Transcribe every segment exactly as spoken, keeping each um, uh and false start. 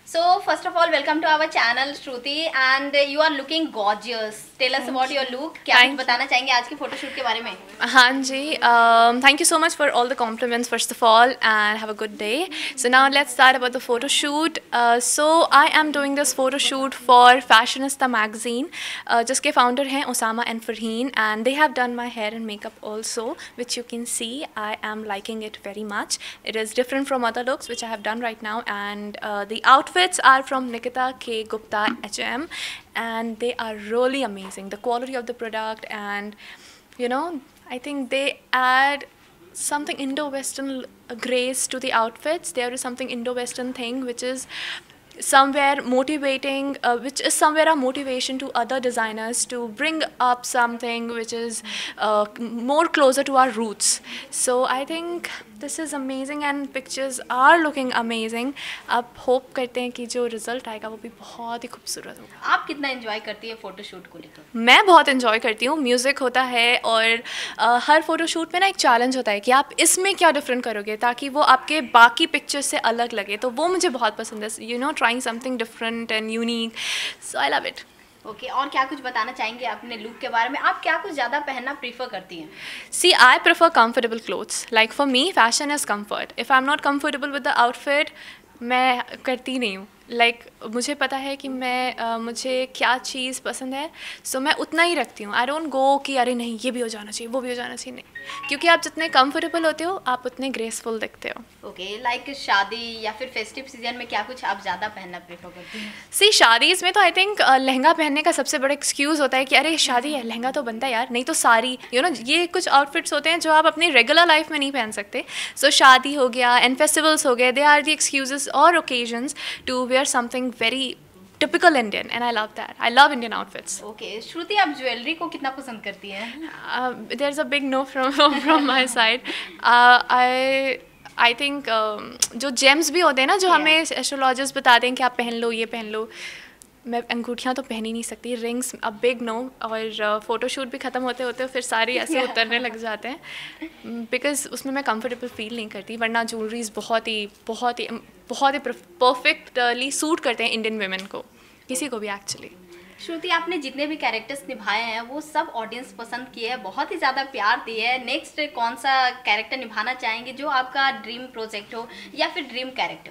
So first of all, welcome to our channel, Shruti, and you are looking gorgeous. Tell us about your look. क्या कुछ बताना चाहेंगे आज के photoshoot के बारे में? हाँ जी, um, thank you so much for all the compliments first of all, and have a good day. So now let's start about the photo shoot. Uh, so I am doing this photo shoot for Fashionista magazine, uh, जिसके founder हैं Osama and Farheen, and they have done my hair and makeup also, which you can see. I am liking it very much. It is different from other looks which I have done right now, and uh, the outfits are from Nikita K Gupta H M, and they are really amazing. The quality of the product, and you know, I think they add something Indo-Western grace to the outfits. There is something Indo-Western thing which is somewhere motivating, uh, which is somewhere a motivation to other designers to bring up something which is uh, more closer to our roots. So I think this is amazing and pictures are looking amazing. अब hope करते हैं कि जो result आएगा वो भी बहुत ही खूबसूरत होगा. आप कितना enjoy करती है फोटोशूट को लेकर? मैं बहुत enjoy करती हूँ. म्यूज़िक होता है और uh, हर फोटोशूट में ना एक चैलेंज होता है कि आप इसमें क्या डिफरेंट करोगे ताकि वो आपके बाकी पिक्चर्स से अलग लगे. तो वो मुझे बहुत पसंद है. You know, trying something different and unique. So I love it. Okay, और क्या कुछ बताना चाहेंगे अपने लुक के बारे में? आप क्या कुछ ज़्यादा पहनना प्रीफर करती हैं? See, I prefer comfortable clothes. Like for me fashion is comfort. If I am not comfortable with the outfit, मैं करती नहीं हूँ. लाइक like, मुझे पता है कि मैं uh, मुझे क्या चीज़ पसंद है, सो so मैं उतना ही रखती हूँ. आई डोंट गो कि अरे नहीं ये भी हो जाना चाहिए, वो भी हो जाना चाहिए. नहीं, क्योंकि आप जितने कंफर्टेबल होते हो आप उतने ग्रेसफुल दिखते हो. ओके, लाइक शादी या फिर फेस्टिव सीजन में क्या कुछ आप ज़्यादा पहनना प्रेफर करती हैं? सी, शादीज़ में तो आई थिंक uh, लहंगा पहनने का सबसे बड़ा एक्सक्यूज़ होता है कि अरे शादी है, लहंगा तो बनता है यार, नहीं तो साड़ी. यू नो, ये कुछ आउटफिट्स होते हैं जो आप अपनी रेगुलर लाइफ में नहीं पहन सकते. सो so, शादी हो गया एंड फेस्टिवल्स हो गए, दे आर द एक्सक्यूजेस और occasions to wear something very typical Indian, and I love that. I love Indian outfits. Okay, Shruti, आप ज्वेलरी को कितना पसंद करती हैं? Uh, there's a big no from from my side. Uh, I I think um, जो gems भी होते हैं ना, जो yeah. हमें एस्ट्रोलॉजर्स बताते हैं कि आप पहन लो, ये पहन लो. मैं अंगूठियाँ तो पहन ही नहीं सकती. Rings a big no. और फोटोशूट uh, भी ख़त्म होते होते फिर सारे ऐसे yeah. उतरने लग जाते हैं, बिकॉज उसमें मैं कंफर्टेबल फील नहीं करती. वरना ज्वेलरीज बहुत ही बहुत ही बहुत ही परफेक्टली सूट करते हैं इंडियन वेमेन को, किसी को भी एक्चुअली. श्रुति, आपने जितने भी कैरेक्टर्स निभाए हैं वो सब ऑडियंस पसंद किए हैं, बहुत ही ज़्यादा प्यार दिए है. नेक्स्ट कौन सा कैरेक्टर निभाना चाहेंगे जो आपका ड्रीम प्रोजेक्ट हो या फिर dream character?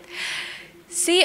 See,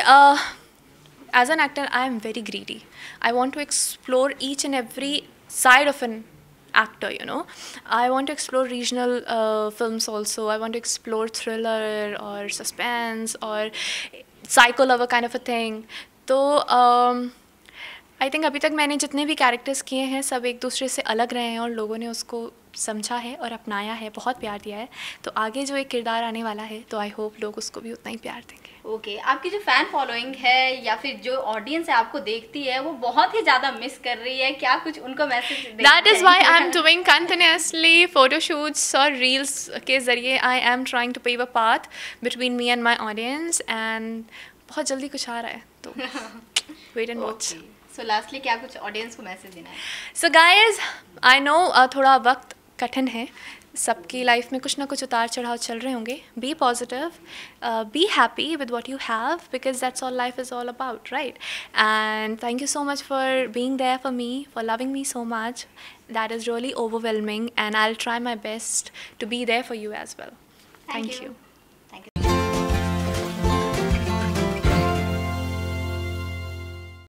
as an actor I am very greedy. I want to explore each and every side of an actor, you know. I want to explore regional uh, films also. I want to explore thriller or suspense or psycho lover kind of a thing. तो um, I think अभी तक मैंने जितने भी characters किए हैं सब एक दूसरे से अलग रहे हैं और लोगों ने उसको समझा है और अपनाया है, बहुत प्यार दिया है. तो आगे जो एक किरदार आने वाला है तो आई होप लोग उसको भी उतना ही प्यार देंगे. ओके okay, आपकी जो फ़ैन फॉलोइंग है या फिर जो ऑडियंस है आपको देखती है वो बहुत ही ज़्यादा मिस कर रही है, क्या कुछ उनको message? That is why I am doing continuously photoshoots और रील्स के ज़रिए. I am trying to pave a path between me and my audience, and बहुत जल्दी कुछ आ रहा है तो wait and watch. So lastly क्या कुछ ऑडियंस को मैसेज देना है? सो गाइज, आई नो थोड़ा वक्त कठिन है, सबकी लाइफ में कुछ ना कुछ उतार चढ़ाव चल रहे होंगे. Be positive, be happy with what you have, because that's all life is all about, right? And thank you so much for being there for me, for loving me so much. That is really overwhelming, and I will try my best to be there for you as well. Thank you.